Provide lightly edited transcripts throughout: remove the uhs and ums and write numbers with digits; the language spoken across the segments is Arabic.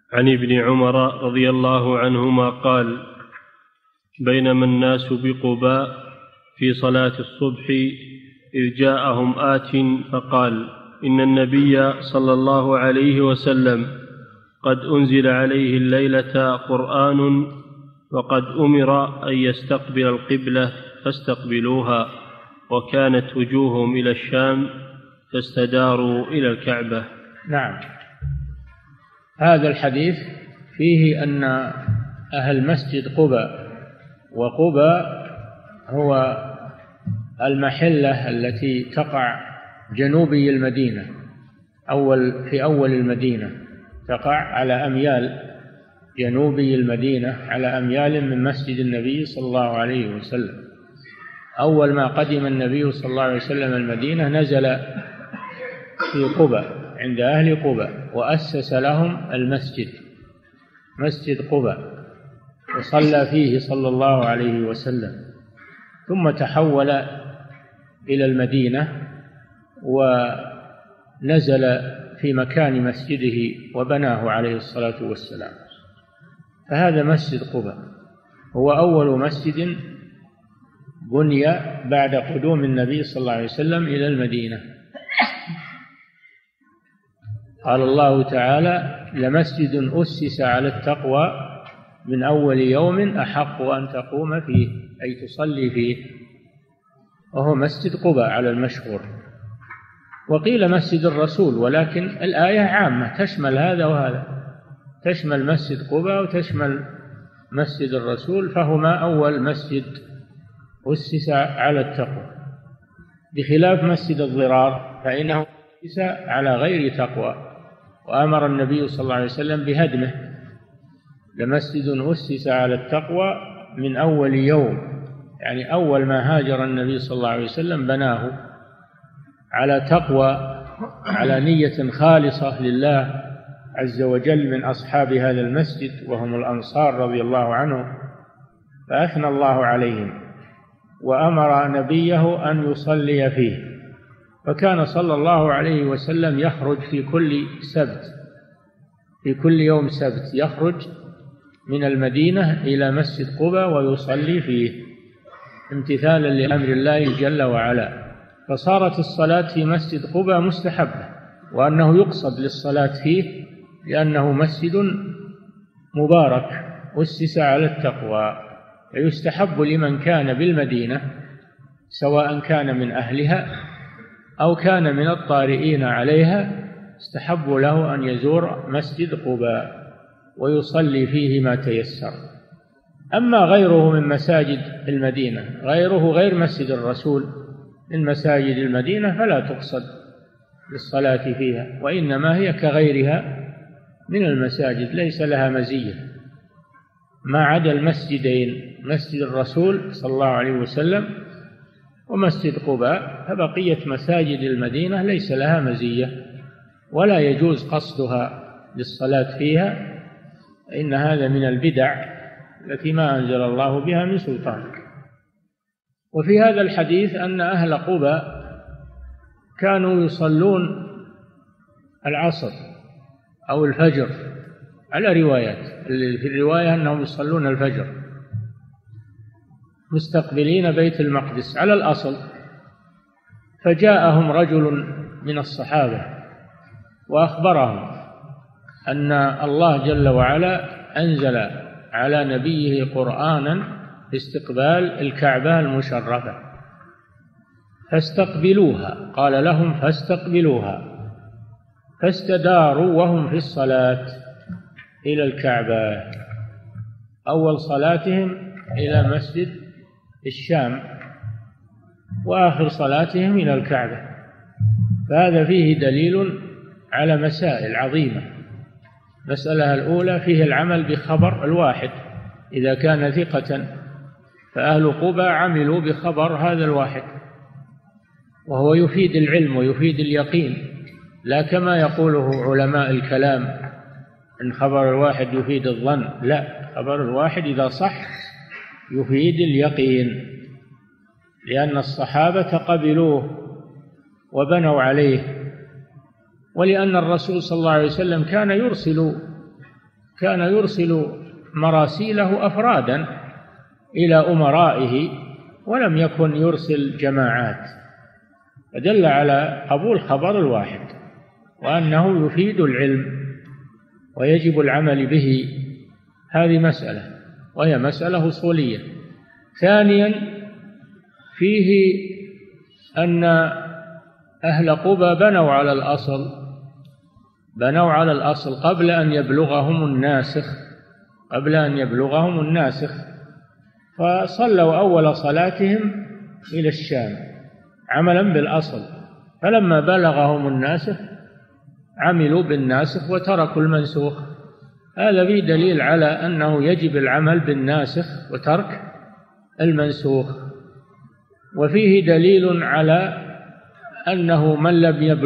عن ابن عمر رضي الله عنهما قال: بينما الناس بقباء في صلاة الصبح إذ جاءهم آت فقال: إن النبي صلى الله عليه وسلم قد أنزل عليه الليلة قرآن وقد أمر أن يستقبل القبلة فاستقبلوها، وكانت وجوههم إلى الشام فاستداروا إلى الكعبة. نعم. هذا الحديث فيه أن أهل مسجد قباء، وقباء هو المحلة التي تقع جنوبي المدينة، في أول المدينة، تقع على أميال جنوبي المدينة، على أميال من مسجد النبي صلى الله عليه وسلم. أول ما قدم النبي صلى الله عليه وسلم المدينة نزل في قباء عند أهل قباء، وأسس لهم المسجد، مسجد قباء، وصلى فيه صلى الله عليه وسلم، ثم تحول إلى المدينة ونزل في مكان مسجده وبناه عليه الصلاة والسلام. فهذا مسجد قباء هو أول مسجد بني بعد قدوم النبي صلى الله عليه وسلم إلى المدينة. قال الله تعالى: لمسجد أسس على التقوى من أول يوم أحق أن تقوم فيه، أي تصلي فيه، وهو مسجد قباء على المشهور. وقيل مسجد الرسول، ولكن الآية عامة تشمل هذا وهذا، تشمل مسجد قباء وتشمل مسجد الرسول، فهما أول مسجد أسس على التقوى، بخلاف مسجد الضرار فإنه أسس على غير تقوى، وأمر النبي صلى الله عليه وسلم بهدمه. لمسجد أسس على التقوى من أول يوم، يعني أول ما هاجر النبي صلى الله عليه وسلم بناه على تقوى، على نية خالصة لله عز وجل من أصحاب هذا المسجد، وهم الأنصار رضي الله عنهم، فأثنى الله عليهم وأمر نبيه أن يصلي فيه. فكان صلى الله عليه وسلم يخرج في كل سبت، في كل يوم سبت يخرج من المدينة إلى مسجد قباء ويصلي فيه امتثالا لأمر الله جل وعلا. فصارت الصلاة في مسجد قباء مستحبة، وأنه يقصد للصلاة فيه لأنه مسجد مبارك أسس على التقوى، فيستحب لمن كان بالمدينة سواء كان من أهلها أو كان من الطارئين عليها، استحب له أن يزور مسجد قباء ويصلي فيه ما تيسر. أما غيره من مساجد المدينة، غيره غير مسجد الرسول من مساجد المدينة، فلا تقصد للصلاة فيها، وإنما هي كغيرها من المساجد ليس لها مزية، ما عدا المسجدين، مسجد الرسول صلى الله عليه وسلم ومسجد قباء، فبقية مساجد المدينة ليس لها مزية ولا يجوز قصدها للصلاة فيها، إن هذا من البدع التي ما أنزل الله بها من سلطان. وفي هذا الحديث أن أهل قباء كانوا يصلون العصر أو الفجر على روايات، في الرواية أنهم يصلون الفجر مستقبلين بيت المقدس على الأصل. فجاءهم رجل من الصحابة وأخبرهم أن الله جل وعلا أنزل على نبيه قرآنا في استقبال الكعبة المشرفة فاستقبلوها، قال لهم فاستقبلوها، فاستداروا وهم في الصلاة إلى الكعبة، أول صلاتهم إلى مسجد الشام وآخر صلاتهم إلى الكعبة. فهذا فيه دليل على مسائل عظيمة. مسألة الأولى فيه العمل بخبر الواحد، إذا كان ثقة فأهل قباء عملوا بخبر هذا الواحد، وهو يفيد العلم ويفيد اليقين، لا كما يقوله علماء الكلام إن خبر الواحد يفيد الظن، لا، خبر الواحد إذا صح يفيد اليقين، لأن الصحابة قبلوه وبنوا عليه، ولأن الرسول صلى الله عليه وسلم كان يرسل كان يرسل مراسيله أفرادا إلى أمرائه، ولم يكن يرسل جماعات، فدل على قبول خبر الواحد وأنه يفيد العلم ويجب العمل به. هذه مسألة، وهي مسألة أصولية. ثانيا، فيه أن أهل قبى بنوا على الأصل قبل أن يبلغهم الناسخ، فصلوا أول صلاتهم إلى الشام عملا بالأصل، فلما بلغهم الناسخ عملوا بالناسخ وتركوا المنسوخ. هذا فيه دليل على أنه يجب العمل بالناسخ وترك المنسوخ. وفيه دليل على أنه من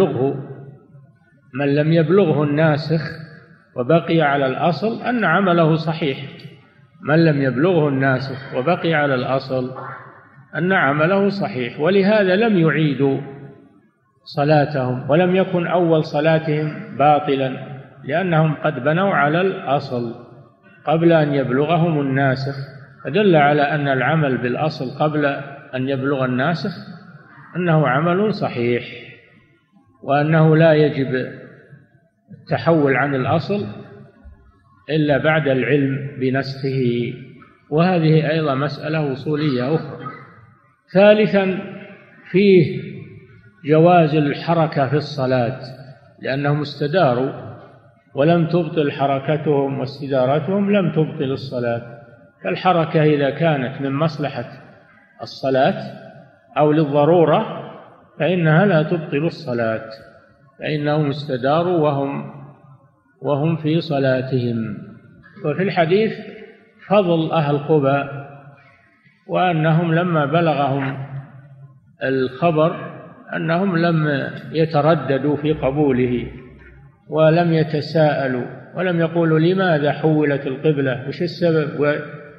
لم يبلغه الناسخ وبقي على الأصل أن عمله صحيح. من لم يبلغه الناسخ وبقي على الأصل أن عمله صحيح. ولهذا لم يعيدوا صلاتهم، ولم يكن أول صلاتهم باطلا، لأنهم قد بنوا على الأصل قبل أن يبلغهم الناسخ، فدل على أن العمل بالأصل قبل أن يبلغ الناسخ أنه عمل صحيح، وأنه لا يجب التحول عن الأصل إلا بعد العلم بنسخه. وهذه أيضا مسألة أصولية أخرى. ثالثا، فيه جواز الحركة في الصلاة، لأنهم استداروا ولم تبطل حركتهم، واستدارتهم لم تبطل الصلاة. فالحركة إذا كانت من مصلحة الصلاة أو للضرورة فإنها لا تبطل الصلاة، فإنهم استداروا وهم في صلاتهم. وفي الحديث فضل أهل قبى، وأنهم لما بلغهم الخبر أنهم لم يترددوا في قبوله، ولم يتساءلوا، ولم يقولوا لماذا حولت القبلة، وش السبب.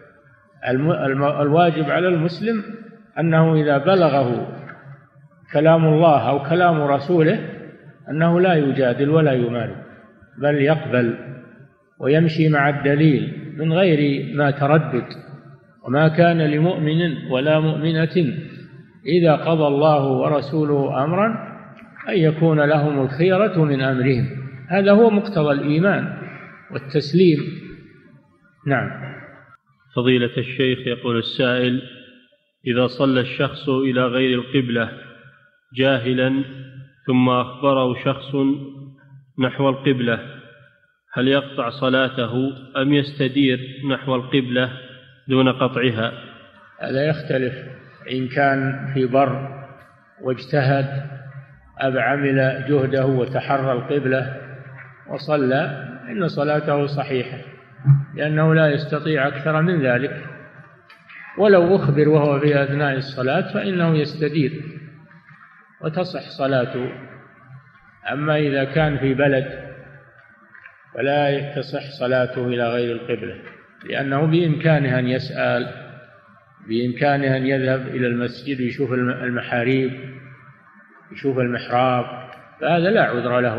الواجب على المسلم أنه إذا بلغه كلام الله أو كلام رسوله أنه لا يجادل ولا يماري، بل يقبل ويمشي مع الدليل من غير ما تردد. وما كان لمؤمن ولا مؤمنة إذا قضى الله ورسوله أمرا أن يكون لهم الخيرة من أمرهم. هذا هو مقتضى الإيمان والتسليم. نعم. فضيلة الشيخ، يقول السائل: إذا صلى الشخص إلى غير القبلة جاهلا ثم أخبره شخص نحو القبلة، هل يقطع صلاته أم يستدير نحو القبلة دون قطعها؟ هذا يختلف. إن كان في بر واجتهد عمل جهده وتحرى القبلة وصلى إن صلاته صحيحة، لأنه لا يستطيع أكثر من ذلك. ولو أخبر وهو في أثناء الصلاة فإنه يستدير وتصح صلاته. أما إذا كان في بلد فلا تصح صلاته إلى غير القبلة، لأنه بإمكانه أن يسأل، بإمكانه أن يذهب إلى المسجد يشوف المحاريب، يشوف المحراب، فهذا لا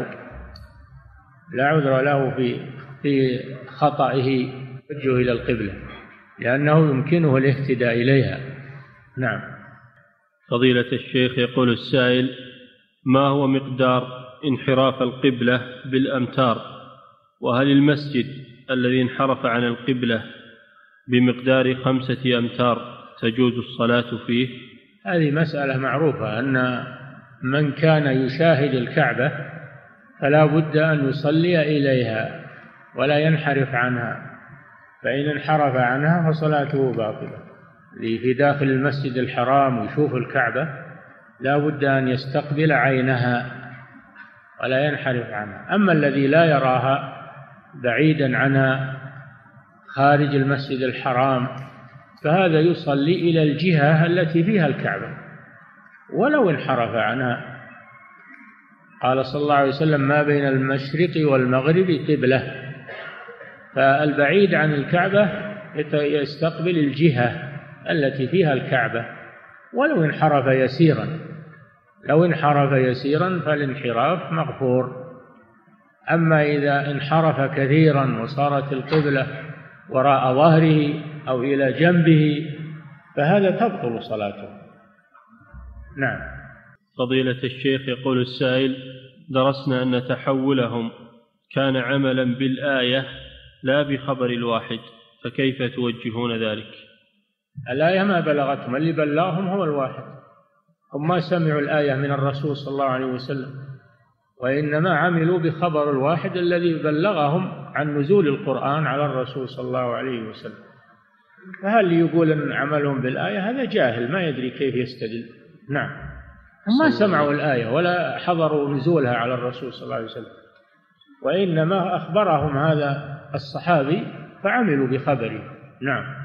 عذر له في خطئه وجهه إلى القبلة، لأنه يمكنه الاهتداء إليها. نعم. فضيلة الشيخ، يقول السائل: ما هو مقدار انحراف القبلة بالأمتار؟ وهل المسجد الذي انحرف عن القبلة بمقدار 5 أمتار تجوز الصلاة فيه؟ هذه مسألة معروفة، أن من كان يشاهد الكعبة فلا بد أن يصلي إليها ولا ينحرف عنها، فإن انحرف عنها فصلاته باطلة. اللي في داخل المسجد الحرام ويشوف الكعبة لا بد أن يستقبل عينها ولا ينحرف عنها. أما الذي لا يراها بعيدا عنها خارج المسجد الحرام فهذا يصلي إلى الجهة التي فيها الكعبة ولو انحرف عنها. قال صلى الله عليه وسلم: ما بين المشرق والمغرب قبلة. فالبعيد عن الكعبة يستقبل الجهة التي فيها الكعبة ولو انحرف يسيرا. لو انحرف يسيرا فالانحراف مغفور. أما إذا انحرف كثيرا وصارت القبلة وراء ظهره أو إلى جنبه فهذا تبطل صلاته. نعم. فضيلة الشيخ، يقول السائل: درسنا أن تحولهم كان عملا بالآية لا بخبر الواحد، فكيف توجهون ذلك؟ الآية ما بلغتهم، اللي بلغهم هو الواحد، هم ما سمعوا الآية من الرسول صلى الله عليه وسلم، وإنما عملوا بخبر الواحد الذي بلغهم عن نزول القرآن على الرسول صلى الله عليه وسلم. فهل يقول أن عملهم بالآية؟ هذا جاهل ما يدري كيف يستدل. نعم. هم ما سمعوا الآية ولا حضروا نزولها على الرسول صلى الله عليه وسلم، وإنما أخبرهم هذا الصحابي فعملوا بخبره. نعم.